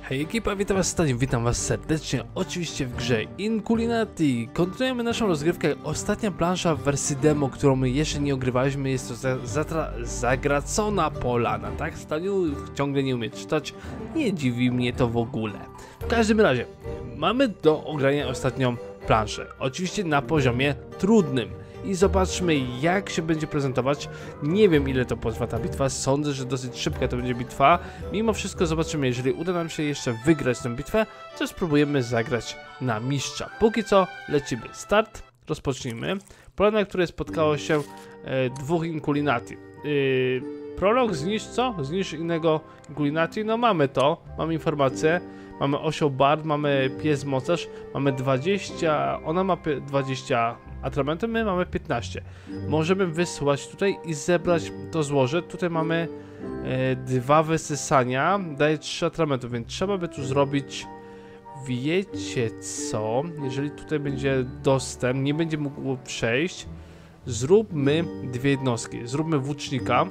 Hej ekipa, witam was Staniu, witam was serdecznie, oczywiście w grze Inculinati. Kontynuujemy naszą rozgrywkę. Ostatnia plansza w wersji demo, którą my jeszcze nie ogrywaliśmy, jest to zagracona polana, tak? Staniu ciągle nie umie czytać, nie dziwi mnie to w ogóle. W każdym razie, mamy do ogrania ostatnią planszę, oczywiście na poziomie trudnym. I zobaczmy, jak się będzie prezentować. Nie wiem, ile to potrwa ta bitwa. Sądzę, że dosyć szybka to będzie bitwa. Mimo wszystko zobaczymy, jeżeli uda nam się jeszcze wygrać tę bitwę, to spróbujemy zagrać na mistrza. Póki co lecimy. Start. Rozpocznijmy. Polana, na której spotkało się dwóch Inculinati. Prolog, zniszcz co? Zniszcz innego Inculinati. No mamy to. Mamy informację. Mamy osioł bard, mamy pies mocarz. Mamy 20. Ona ma 20 atramentu, my mamy 15. Możemy wysłać tutaj i zebrać to złoże. Tutaj mamy 2 wysysania, daje 3 atramentu, więc trzeba by tu zrobić, wiecie co, jeżeli tutaj będzie dostęp, nie będzie mógł przejść, zróbmy 2 jednostki, zróbmy włócznika.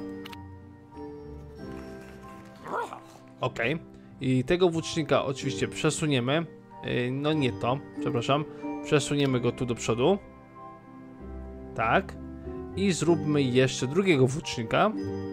Ok, i tego włócznika oczywiście przesuniemy, no nie to, przepraszam, przesuniemy go tu do przodu. Tak. I zróbmy jeszcze drugiego włócznika.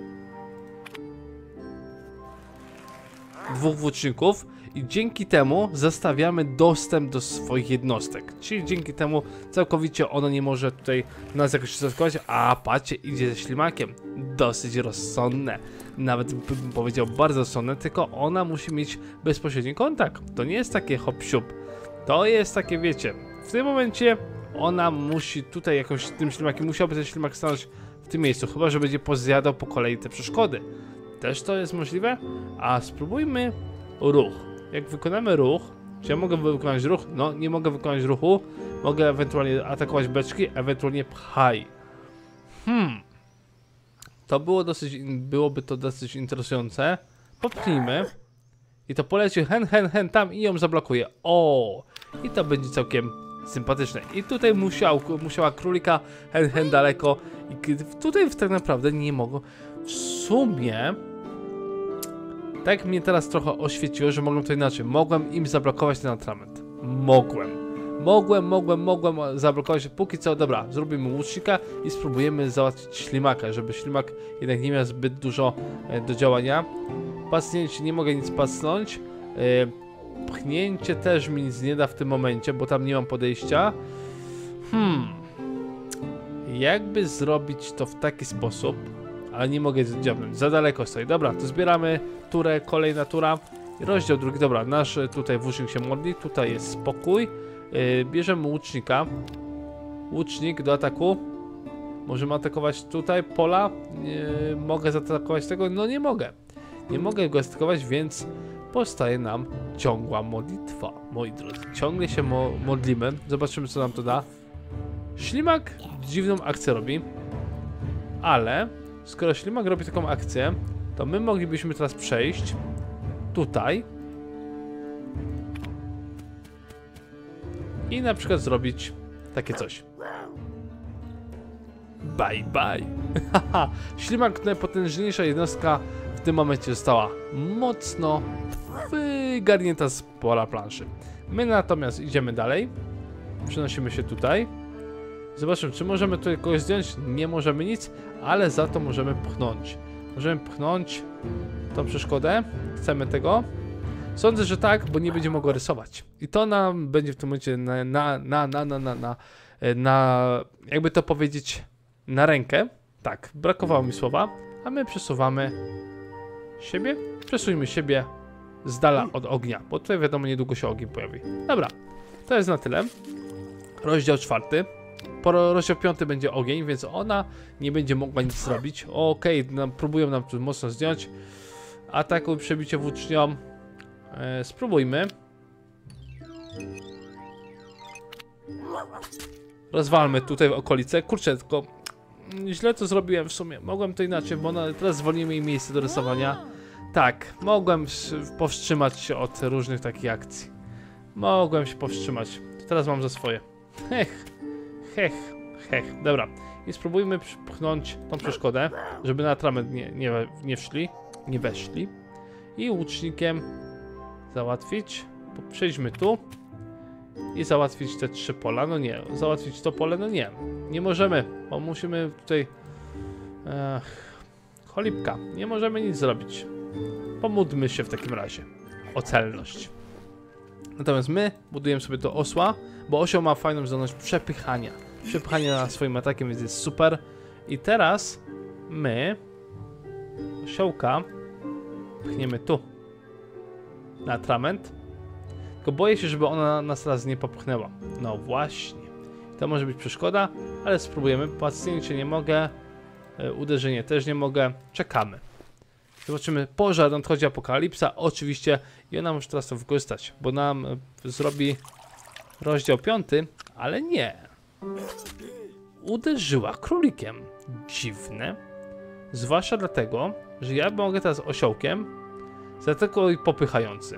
2 włóczników. I dzięki temu zostawiamy dostęp do swoich jednostek. Czyli dzięki temu całkowicie ona nie może tutaj nas jakoś zaatakować. A patrzcie, idzie ze ślimakiem. Dosyć rozsądne. Nawet bym powiedział bardzo rozsądne. Tylko ona musi mieć bezpośredni kontakt. To nie jest takie hop-siup. To jest takie, wiecie, w tym momencie ona musi tutaj jakąś tym ślimakiem, musiałby ten ślimak stanąć w tym miejscu, chyba że będzie pozjadał po kolei te przeszkody. Też to jest możliwe? A spróbujmy ruch. Jak wykonamy ruch, czy ja mogę wykonać ruch? No, nie mogę wykonać ruchu. Mogę ewentualnie atakować beczki, ewentualnie pchaj. To byłoby to dosyć interesujące. Popchnijmy. I to poleci hen tam i ją zablokuje. O! I to będzie całkiem sympatyczne. I tutaj musiała królika hen daleko. I tutaj tak naprawdę nie mogą. W sumie tak mnie teraz trochę oświeciło, że mogłem to inaczej. Mogłem im zablokować ten atrament. Mogłem zablokować. Póki co, dobra, zrobimy łucznika i spróbujemy załatwić ślimaka, żeby ślimak jednak nie miał zbyt dużo do działania. Pacnięcie, nie mogę nic pacnąć. Pchnięcie też mi nic nie da w tym momencie, bo tam nie mam podejścia. Jakby zrobić to w taki sposób, ale nie mogę dziabnąć, za daleko stoi. Dobra, to zbieramy turę, kolejna tura. Rozdział drugi, dobra, nasz tutaj włócznik się modli, tutaj jest spokój. Bierzemy łucznika. Łucznik do ataku. Możemy atakować tutaj pola. Mogę zaatakować tego? No nie mogę. Nie mogę go zaatakować, więc powstaje nam ciągła modlitwa, moi drodzy. Ciągle się modlimy. Zobaczymy, co nam to da. Ślimak dziwną akcję robi. Ale skoro ślimak robi taką akcję, to my moglibyśmy teraz przejść tutaj i na przykład zrobić takie coś. Bye bye. Ślimak, najpotężniejsza jednostka, w tym momencie została mocno wygarnięta z pola planszy. My natomiast idziemy dalej. Przenosimy się tutaj. Zobaczymy, czy możemy tutaj kogoś zdjąć. Nie możemy nic, ale za to możemy pchnąć. Możemy pchnąć tą przeszkodę. Chcemy tego. Sądzę, że tak, bo nie będzie mogło rysować. I to nam będzie w tym momencie jakby to powiedzieć, na rękę. Tak, brakowało mi słowa. A my przesuwamy siebie. Przesuńmy siebie z dala od ognia, bo tutaj wiadomo, niedługo się ogień pojawi. Dobra, to jest na tyle. Rozdział 4. Rozdział 5 będzie ogień, więc ona nie będzie mogła nic zrobić. Okej, próbują nam tu mocno zdjąć. Atakuj, przebicie włócznią. Spróbujmy. Rozwalmy tutaj w okolice. Kurczę, tylko źle to zrobiłem w sumie. Mogłem to inaczej, bo teraz zwolnimy jej miejsce do rysowania. Tak, mogłem powstrzymać się od różnych takich akcji. Mogłem się powstrzymać. Teraz mam za swoje. Dobra. I spróbujmy pchnąć tą przeszkodę, żeby na atrament nie weszli. I łucznikiem załatwić. Przejdźmy tu i załatwić te 3 pola. No nie, załatwić to pole, no nie. Nie możemy, bo musimy tutaj... cholipka, nie możemy nic zrobić. Pomódlmy się w takim razie o celność. Natomiast my budujemy sobie do osła, bo osioł ma fajną zdolność przepychania. Przepychania swoim atakiem, więc jest super. I teraz my osiołka pchniemy tu na atrament. Tylko boję się, żeby ona nas teraz nie popchnęła. No właśnie. To może być przeszkoda, ale spróbujemy. Pacjęcie nie mogę. Uderzenie też nie mogę. Czekamy. Zobaczymy. Pożar, nadchodzi apokalipsa. Oczywiście. I ona może teraz to wykorzystać. Bo nam zrobi rozdział 5. Ale nie. Uderzyła królikiem. Dziwne. Zwłaszcza dlatego, że ja mogę teraz osiołkiem. Dlatego i popychający.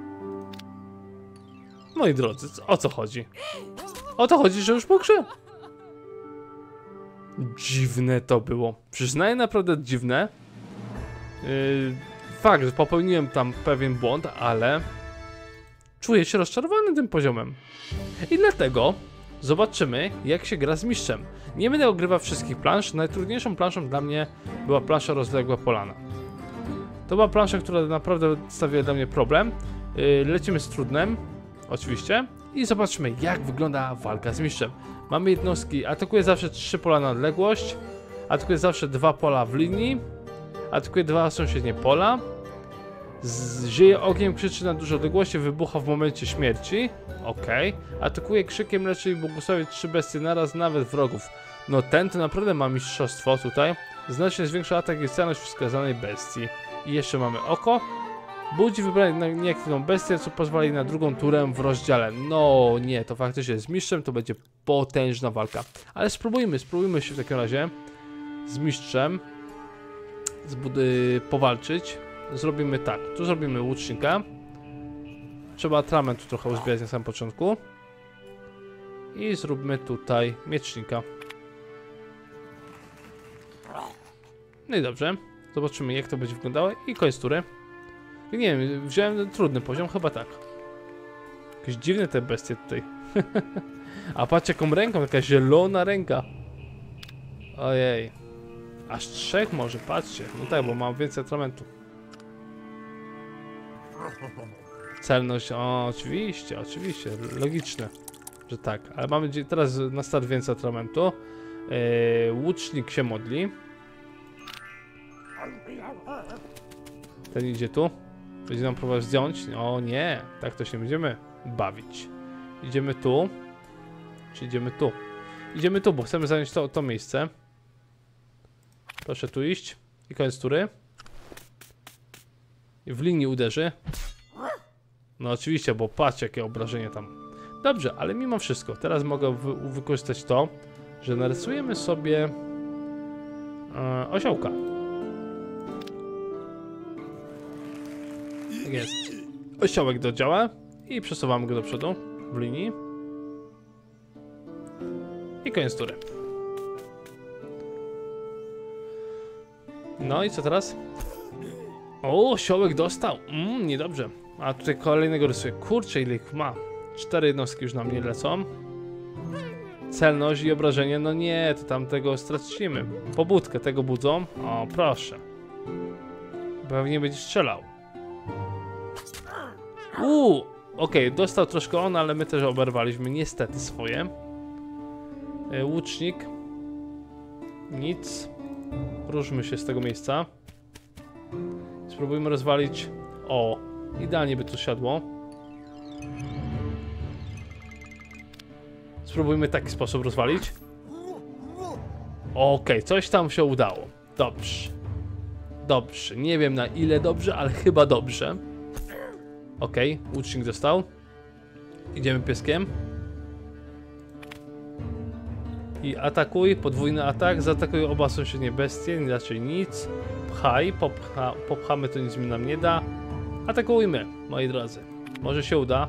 Moi drodzy, o co chodzi? O to chodzi, że już po grze. Dziwne to było. Przyznaję, naprawdę dziwne. Fakt, że popełniłem tam pewien błąd, ale czuję się rozczarowany tym poziomem. I dlatego zobaczymy, jak się gra z mistrzem. Nie będę ogrywał wszystkich plansz. Najtrudniejszą planszą dla mnie była plansza rozległa polana. To była plansza, która naprawdę stawiała dla mnie problem. Lecimy z trudnym, oczywiście. I zobaczmy, jak wygląda walka z mistrzem. Mamy jednostki, atakuje zawsze 3 pola na odległość. Atakuje zawsze 2 pola w linii. Atakuje 2 sąsiednie pola. Zieje ogniem, krzyczy na dużej odległości, wybucha w momencie śmierci. Okej. Atakuje krzykiem, leczy i błogosławi 3 bestie naraz, nawet wrogów. No ten to naprawdę ma mistrzostwo tutaj. Znacznie zwiększa atak i celność wskazanej bestii. I jeszcze mamy oko. Budzi wybrać nieaktywną bestię, co pozwoli na drugą turę w rozdziale. No nie, to faktycznie z mistrzem to będzie potężna walka. Ale spróbujmy się w takim razie z mistrzem powalczyć. Zrobimy tak, tu zrobimy łucznika. Trzeba atrament tu trochę uzbierać na samym początku. I zróbmy tutaj miecznika. No i dobrze. Zobaczymy, jak to będzie wyglądało. I koniec tury. Nie wiem, wziąłem trudny poziom, chyba tak. Jakieś dziwne te bestie tutaj. A patrzcie, jaką ręką, taka zielona ręka. Ojej. Aż 3 może, patrzcie. No tak, bo mam więcej atramentu. Celność, o, oczywiście, logiczne, że tak. Ale mamy teraz na start więcej atramentu. Łucznik się modli. Ten idzie tu. Będzie nam próbował zdjąć. O nie, tak to się będziemy bawić. Idziemy tu. Czy idziemy tu? Idziemy tu, bo chcemy zająć to miejsce. Proszę tu iść. I koniec tury. I w linii uderzy. No oczywiście, bo patrz jakie obrażenie tam. Dobrze, ale mimo wszystko. Teraz mogę wykorzystać to, że narysujemy sobie osiołka. Tak jest. Osiołek do działa i przesuwamy go do przodu w linii. I koniec tury. No i co teraz? O, osiołek dostał. Niedobrze. A tutaj kolejnego rysuję. Kurczę, ile ich ma. 4 jednostki już na mnie lecą. Celność i obrażenie. No nie, to tamtego stracimy. Pobudkę tego budzą. O, proszę. Pewnie będzie strzelał. Okej, dostał troszkę on, ale my też oberwaliśmy niestety swoje. Łucznik. Nic. Ruszmy się z tego miejsca. Spróbujmy rozwalić. O, idealnie by to siadło. Spróbujmy w taki sposób rozwalić. Okej, coś tam się udało. Dobrze. Dobrze, nie wiem na ile dobrze, ale chyba dobrze. Okej, łucznik dostał. Idziemy pieskiem. I atakuj, podwójny atak, zaatakuj oba sąsiednie bestie, raczej nic. Pchaj, popchamy, to nic mi nam nie da. Atakujmy, moi drodzy. Może się uda.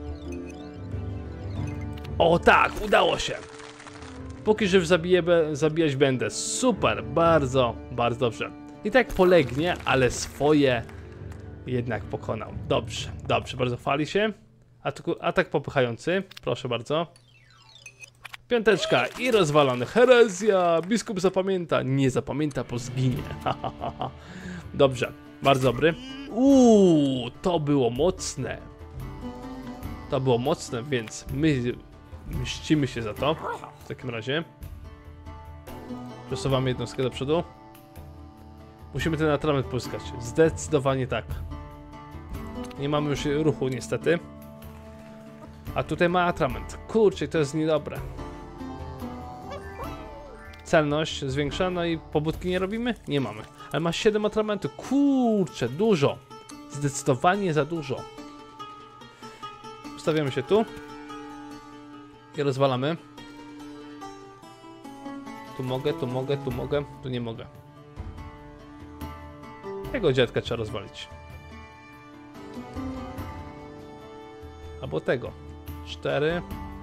O tak, udało się. Póki żyw zabijać będę. Super, bardzo, bardzo dobrze. I tak polegnie, ale swoje jednak pokonał. Dobrze, dobrze, bardzo chwali się. Atak popychający, proszę bardzo. Piąteczka i rozwalony. Herezja! Biskup zapamięta. Nie zapamięta, bo zginie. Dobrze, bardzo dobry. To było mocne. To było mocne, więc my mścimy się za to. W takim razie przesuwamy jednostkę do przodu. Musimy ten atrament pozyskać. Zdecydowanie tak. Nie mamy już ruchu niestety. A tutaj ma atrament. Kurczę, to jest niedobre. Celność zwiększana i pobudki nie robimy? Nie mamy. Ale ma 7 atramentu. Kurczę, dużo. Zdecydowanie za dużo. Ustawiamy się tu. I rozwalamy. Tu mogę, tu mogę, tu mogę, tu nie mogę. Tego dziadka trzeba rozwalić. Albo tego. 4.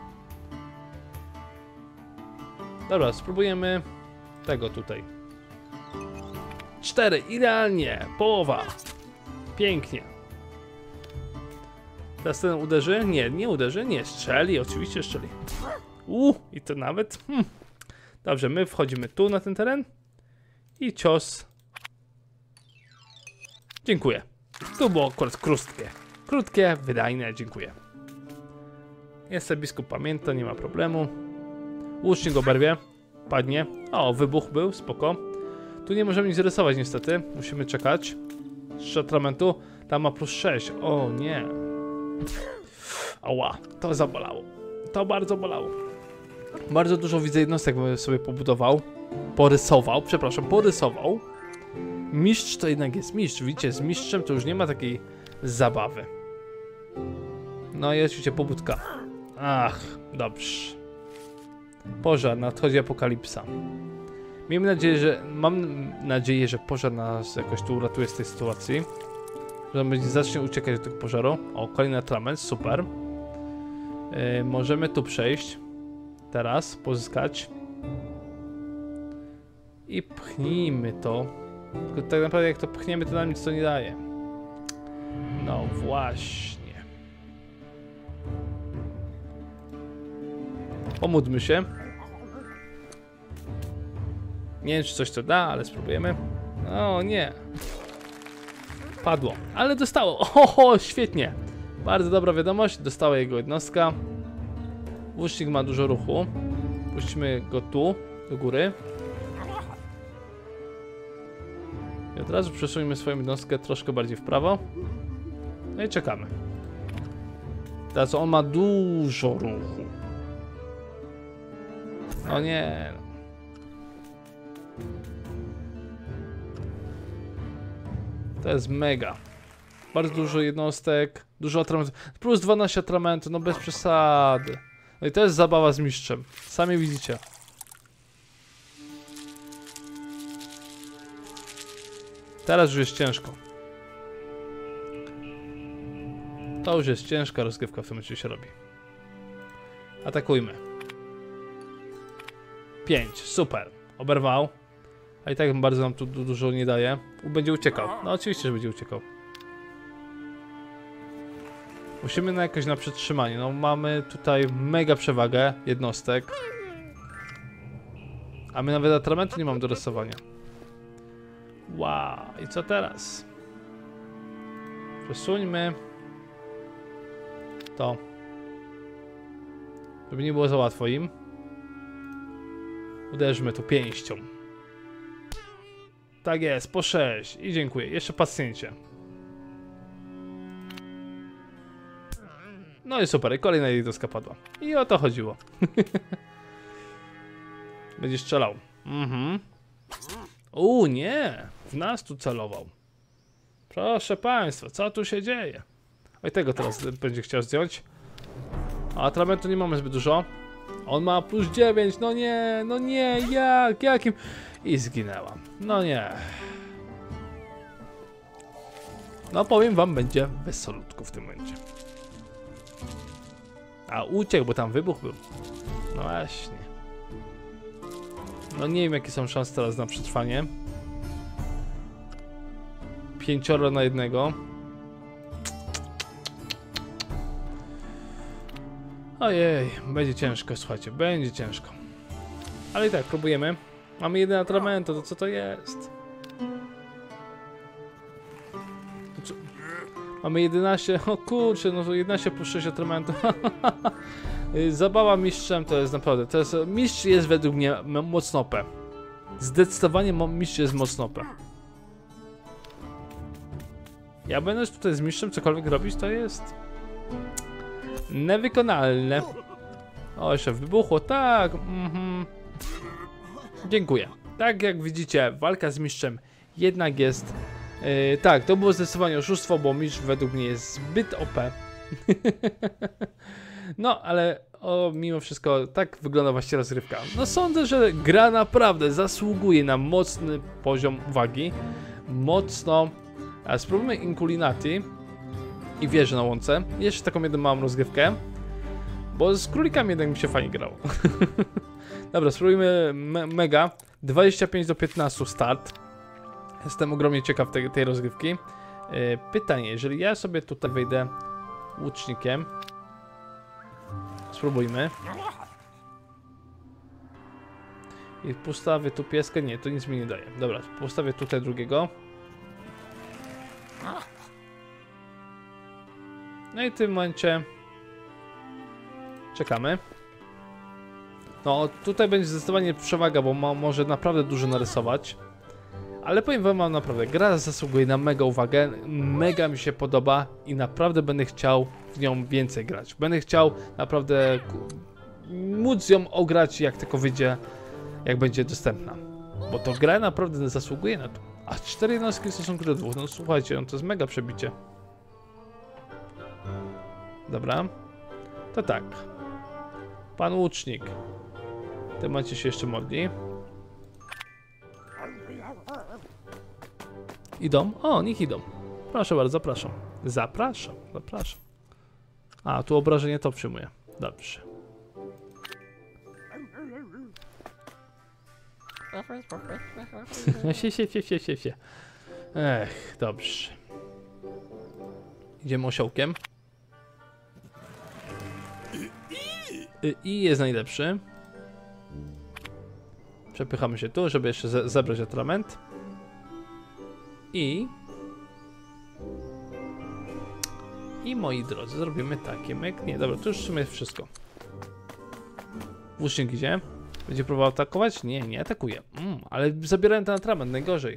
Dobra, spróbujemy tego tutaj. 4, idealnie, połowa. Pięknie. Teraz ten uderzy? Nie, nie uderzy, nie, strzeli, oczywiście strzeli. I to nawet. Dobrze, my wchodzimy tu na ten teren. I cios. Dziękuję. Tu było akurat krótkie. Krótkie, wydajne, dziękuję. Jest biskup pamięta, nie ma problemu. Łucznik oberwie. Padnie. O, wybuch był, spoko. Tu nie możemy nic rysować niestety. Musimy czekać. 3 atramentu. Tam ma plus 6. O nie. Ała, to zabolało. To bardzo bolało. Bardzo dużo widzę jednostek sobie pobudował. Porysował. Mistrz to jednak jest mistrz. Widzicie, z mistrzem to już nie ma takiej zabawy. No i oczywiście pobudka. Ach, dobrze. Pożar, nadchodzi apokalipsa. Mam nadzieję, że pożar nas jakoś tu uratuje z tej sytuacji. Że on zacznie uciekać do tego pożaru. O, kolejny atrament, super. Możemy tu przejść. Teraz pozyskać. I pchnijmy to. Tylko tak naprawdę jak to pchniemy, to nam nic to nie daje. No właśnie. Pomódlmy się. Nie wiem, czy coś to da, ale spróbujemy. O nie. Padło, ale dostało. Oho, świetnie. Bardzo dobra wiadomość. Dostała jego jednostka. Łucznik ma dużo ruchu. Puśćmy go tu, do góry. I od razu przesuńmy swoją jednostkę troszkę bardziej w prawo. No i czekamy. Teraz on ma dużo ruchu. O nie. To jest mega. Bardzo dużo jednostek, dużo atramentu. Plus 12 atramentu, no bez przesady. No i to jest zabawa z mistrzem. Sami widzicie. Teraz już jest ciężko. To już jest ciężka rozgrywka w tym momencie się robi. Atakujmy. 5, super. Oberwał. A i tak bardzo nam tu dużo nie daje. Będzie uciekał. No oczywiście, że będzie uciekał. Musimy jakoś na przetrzymanie. No mamy tutaj mega przewagę jednostek. A my nawet atramentu nie mamy do rysowania. Wow. I co teraz? Przesuńmy to. Żeby nie było za łatwo im. Uderzmy tu pięścią. Tak jest, po 6. I dziękuję. Jeszcze pacjencie. No i super. I kolejna jednostka padła. I o to chodziło. Będzie strzelał. Nie. W nas tu celował. Proszę państwa, co tu się dzieje? Oj, tego teraz będzie chciał zdjąć. A atramentu nie mamy zbyt dużo. On ma plus 9. No nie, no nie. Jakim? I zginęła. No nie. No powiem wam, będzie wesolutko w tym momencie. A uciekł, bo tam wybuch był. No właśnie. No nie wiem, jakie są szanse teraz na przetrwanie. 5 na 1. Ojej, będzie ciężko, słuchajcie, będzie ciężko. Ale i tak, próbujemy. Mamy jeden atramentu, to co to jest? Mamy 11, o kurczę, no to 11 plus 6 atramentu. Zabawa mistrzem to jest naprawdę, mistrz jest według mnie mocno OP. Zdecydowanie mistrz jest mocno OP. Ja będę tutaj z mistrzem cokolwiek robić, to jest niewykonalne. O, jeszcze wybuchło, tak. Dziękuję. Tak jak widzicie, walka z mistrzem jednak jest... tak, to było zdecydowanie oszustwo, bo mistrz według mnie jest zbyt OP. No, ale mimo wszystko tak wygląda właściwie rozgrywka. No sądzę, że gra naprawdę zasługuje na mocny poziom uwagi. Mocno... A spróbujmy Inkulinati i wieżę na łące. Jeszcze taką jedną małą rozgrywkę, bo z królikami jednak mi się fajnie grało. Dobra, spróbujmy mega. 25 do 15 start. Jestem ogromnie ciekaw tej rozgrywki. Pytanie, jeżeli ja sobie tutaj wejdę łucznikiem. Spróbujmy. I postawię tu pieskę. Nie, to nic mi nie daje. Dobra, postawię tutaj drugiego. No i w tym momencie czekamy. No tutaj będzie zdecydowanie przewaga, bo może naprawdę dużo narysować. Ale powiem wam, mam naprawdę, gra zasługuje na mega uwagę, mega mi się podoba i naprawdę będę chciał w nią więcej grać. Będę chciał naprawdę móc ją ograć, jak tylko wyjdzie, jak będzie dostępna. Bo to gra naprawdę zasługuje na to. A 4 jednostki w stosunku do 2, no słuchajcie, no to jest mega przebicie. Dobra. To tak. Pan łucznik. W tym momencie się jeszcze modli. Idą? O, niech idą. Proszę bardzo, zapraszam. Zapraszam, zapraszam. A, tu obrażenie to przyjmuję. Dobrze. Sie. Ech, dobrze. Idziemy osiołkiem. I jest najlepszy. Przepychamy się tu, żeby jeszcze zebrać atrament. I moi drodzy, zrobimy takie myk. Nie, dobra, to już w sumie wszystko. Łucznik idzie. Będzie próbował atakować? Nie, nie atakuje. Ale zabierałem ten atrament, najgorzej.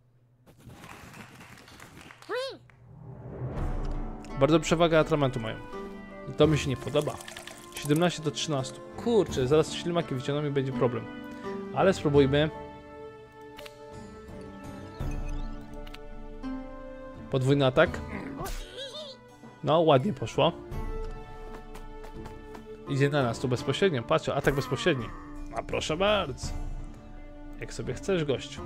Bardzo przewaga atramentu mają. I to mi się nie podoba. 17 do 13. Kurczę, zaraz ślimaki wyciągną i będzie problem. Ale spróbujmy. Podwójny atak. No, ładnie poszło. Idzie na nas tu bezpośrednio. Patrz, atak bezpośredni. A proszę bardzo. Jak sobie chcesz, gościu.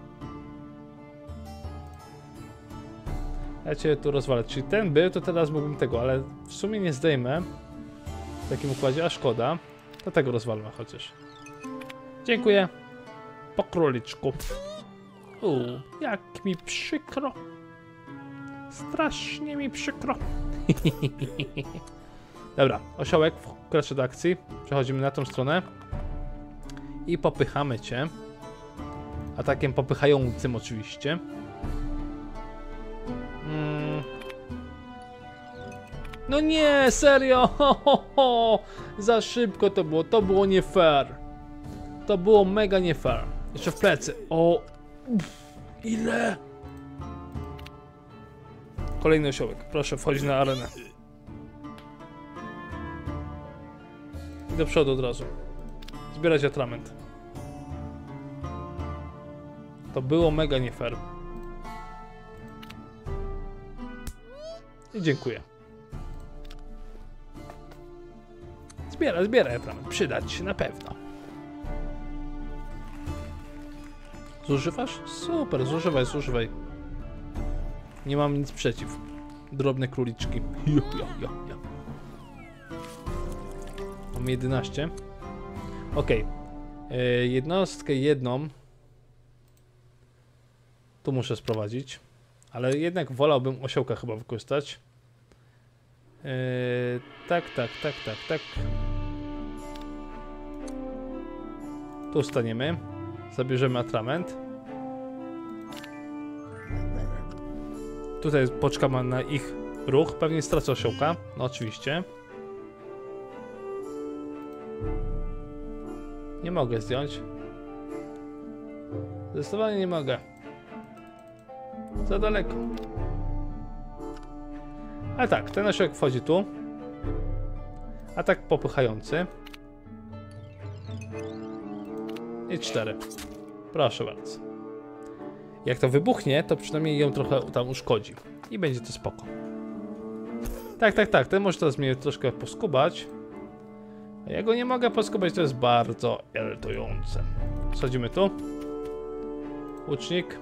Ja cię tu rozwalę. Czyli ten był, to teraz mógłbym tego, ale w sumie nie zdejmę. W takim układzie, a szkoda. To tego rozwalmy chociaż. Dziękuję. Po króliczku. Jak mi przykro. Strasznie mi przykro. Dobra, osiołek wkracza do akcji. Przechodzimy na tą stronę. I popychamy cię. Atakiem popychającym oczywiście. No nie, serio! Za szybko to było. To było nie fair. To było mega nie fair. Jeszcze w plecy. O! Ile? Kolejny osiołek. Proszę wchodzić na arenę. I do przodu od razu. Zbierać atrament. To było mega nie fair. I dziękuję. Zbieraj atrament. Przydać się na pewno. Zużywasz? Super, zużywaj. Nie mam nic przeciw. Drobne króliczki. Mam 11. Okej. Jednostkę jedną. Tu muszę sprowadzić. Ale jednak wolałbym osiołka chyba wykorzystać. Tak. Tu staniemy. Zabierzemy atrament. Tutaj poczekamy na ich ruch. Pewnie stracę osiołka. No oczywiście. Nie mogę zdjąć. Zdecydowanie nie mogę. Za daleko. A tak, ten osiołek wchodzi tu. Atak popychający. I 4. Proszę bardzo. Jak to wybuchnie, to przynajmniej ją trochę tam uszkodzi. I będzie to spoko. Tak. Ten może teraz mnie troszkę poskubać. A ja go nie mogę poskubać, to jest bardzo irytujące. Schodzimy tu. Łucznik.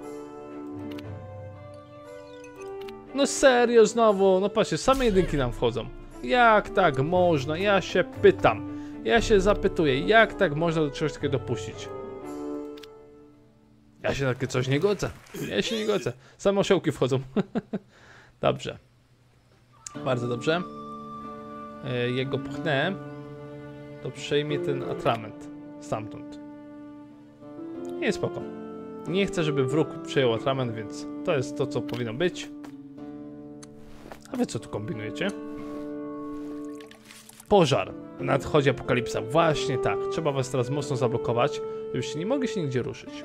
No serio znowu, no patrzcie, same jedynki nam wchodzą. Jak tak można? Ja się pytam. Ja się zapytuję, jak tak można do czegoś takiego dopuścić? Ja się na takie coś nie godzę. Ja się nie godzę. Same osiołki wchodzą. Dobrze. Bardzo dobrze. Jak go pchnę, to przejmie ten atrament stamtąd. Nie, spoko. Nie chcę, żeby wróg przejął atrament, więc to jest to, co powinno być. A wy co tu kombinujecie? Pożar. Nadchodzi apokalipsa. Właśnie tak. Trzeba was teraz mocno zablokować, żebyście nie mogli się nigdzie ruszyć.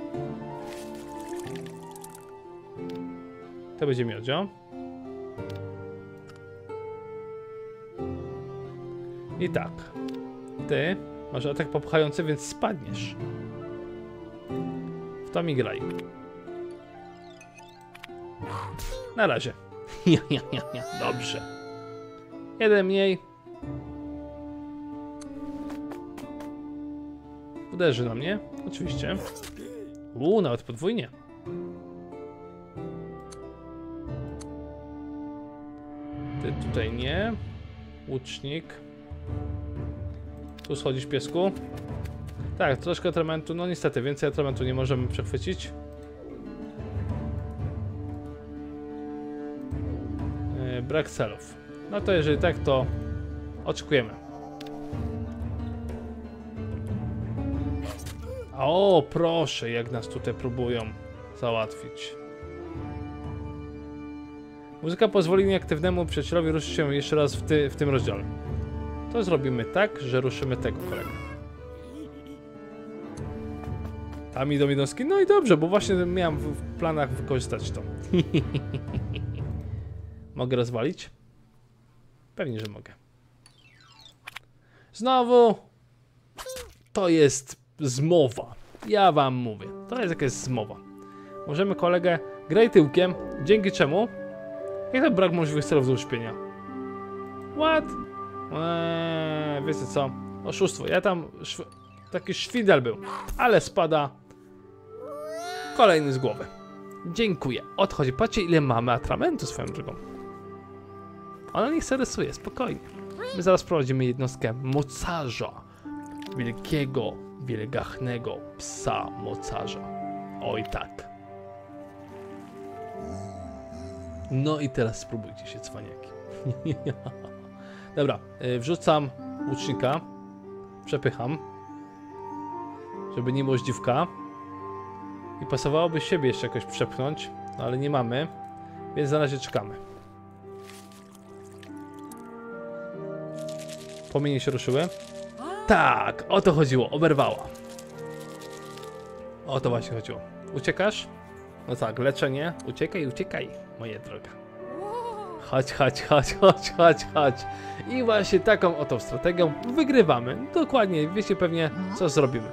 To będzie miodzio. I tak. Ty masz atak popchający, więc spadniesz. W to mi graj. Na razie. Dobrze. Jeden mniej. Uderzy na mnie. Oczywiście. Nawet podwójnie. Ty tutaj nie. Łucznik. Tu schodzisz, piesku. Tak, troszkę atramentu. No niestety, więcej atramentu nie możemy przechwycić. Brak celów. No to jeżeli tak, to oczekujemy. O, proszę, jak nas tutaj próbują załatwić. Muzyka pozwoli nieaktywnemu przyjacielowi ruszyć się jeszcze raz w tym rozdziale. To zrobimy tak, że ruszymy tego kolegę. Tam idą jednostki. No i dobrze, bo właśnie miałem w planach wykorzystać to. Mogę rozwalić? Pewnie, że mogę. Znowu to jest zmowa. Ja wam mówię. To jest jakaś zmowa. Możemy kolegę graj tyłkiem, dzięki czemu? Jak to brak możliwych celów do uśpienia? What? Wiecie co? Oszustwo. Ja tam taki szwindel był. Ale spada kolejny z głowy. Dziękuję. Odchodzi. Patrzcie, ile mamy atramentu swoją drogą. Ona niech se rysuje, spokojnie. My zaraz prowadzimy jednostkę mocarza. Wielkiego, wielgachnego psa mocarza. Oj tak. No i teraz spróbujcie się, cwaniaki. Dobra, wrzucam łucznika. Przepycham. Żeby nie było zdziwka. I pasowałoby siebie jeszcze jakoś przepchnąć. No ale nie mamy. Więc na razie czekamy. Płomienie się ruszyły. Tak, o to chodziło, oberwała. O to właśnie chodziło. Uciekasz? No tak, leczenie. Uciekaj, uciekaj, moja droga. Chodź. I właśnie taką oto strategią wygrywamy. Dokładnie, wiecie pewnie, co zrobimy.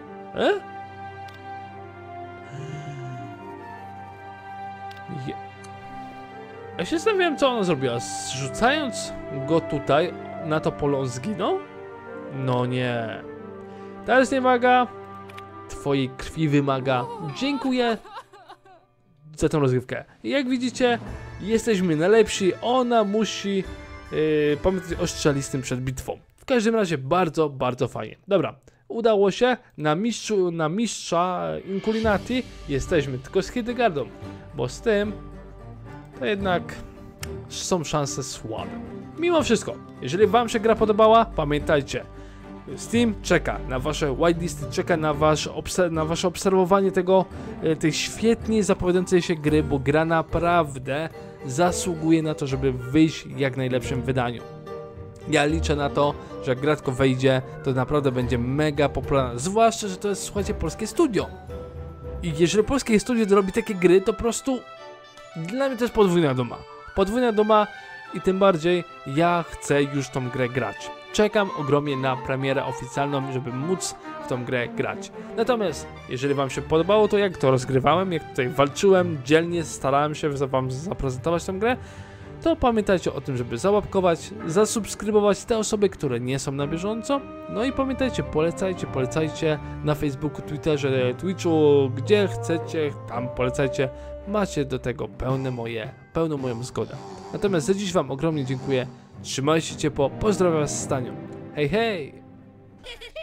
Ja się zastanawiałem, co ona zrobiła. Zrzucając go tutaj, na to pole on zginął? No nie. Teraz nie wymaga. Twojej krwi wymaga. Dziękuję za tę rozgrywkę. Jak widzicie, jesteśmy najlepsi. Ona musi pamiętać o strzelistym przed bitwą. W każdym razie bardzo, bardzo fajnie. Dobra, udało się. Na mistrza Inculinati jesteśmy tylko z Hildegardą. Bo z tym to jednak są szanse słabe. Mimo wszystko, jeżeli wam się gra podobała, pamiętajcie, Steam czeka na wasze whitelisty, czeka na wasze obserwowanie tej świetnie zapowiadającej się gry, bo gra naprawdę zasługuje na to, żeby wyjść w jak najlepszym wydaniu. Ja liczę na to, że jak gra tylko wejdzie, to naprawdę będzie mega popularna, zwłaszcza, że to jest, słuchajcie, polskie studio. I jeżeli polskie studio robi takie gry, to po prostu dla mnie to jest podwójna duma. Podwójna duma i tym bardziej ja chcę już tą grę grać. Czekam ogromnie na premierę oficjalną, żeby móc w tą grę grać. Natomiast, jeżeli wam się podobało to, jak to rozgrywałem, jak tutaj walczyłem, dzielnie starałem się wam zaprezentować tę grę, to pamiętajcie o tym, żeby załapkować, zasubskrybować te osoby, które nie są na bieżąco. No i pamiętajcie, polecajcie na Facebooku, Twitterze, Twitchu, gdzie chcecie, tam polecajcie. Macie do tego pełną moją zgodę. Natomiast za dziś wam ogromnie dziękuję. Trzymajcie się ciepło, pozdrawiam was z Stanią. Hej, hej!